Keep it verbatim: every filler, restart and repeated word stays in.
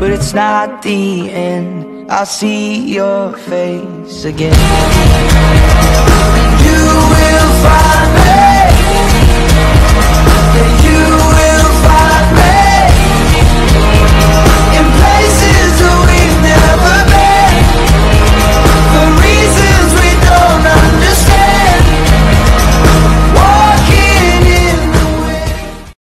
but it's not the end. I'll see your face again.